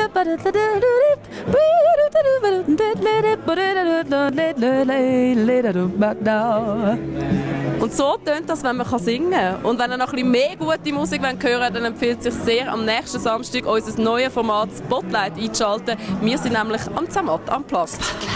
Und so tönt das, wenn man singen kann. Und wenn ihr noch ein bisschen mehr gute Musik hören wollt, dann empfiehlt es sich sehr, am nächsten Samstag unser neues Format Spotlight einzuschalten. Wir sind nämlich am Zermatt am Platz.